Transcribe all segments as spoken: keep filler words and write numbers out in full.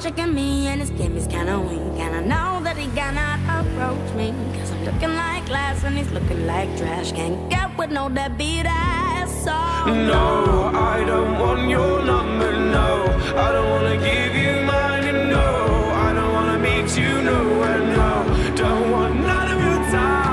tricking me and his game is kinda weak. And I know that he cannot approach me, cause I'm looking like glass and he's looking like trash. Can't get with no deadbeat ass, so no, I don't want your number, no. I don't wanna give you mine, and no, I don't wanna meet you nowhere, no. Don't want none of your time.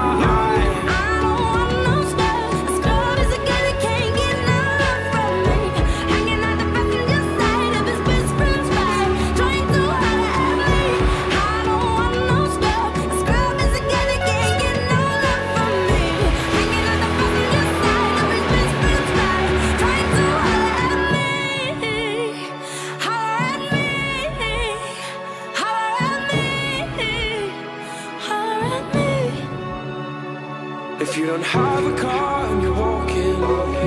If you don't have a car and you're walking,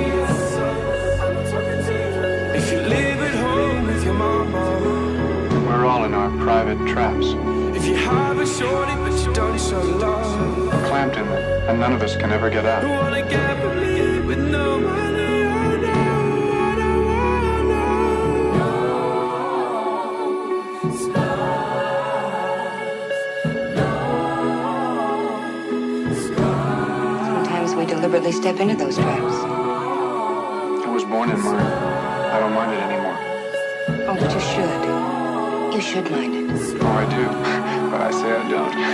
if you live at home with your mama, we're all in our private traps. If you have a shorty but you don't show love, we're clamped in them, and none of us can ever get out. Who wanna get with me with no money? Oh no, I don't wanna. No scars, no scars. Sometimes we deliberately step into those traps. I was born in mine. I don't mind it anymore. Oh, but you should. You should mind it. Oh, I do. But I say I don't.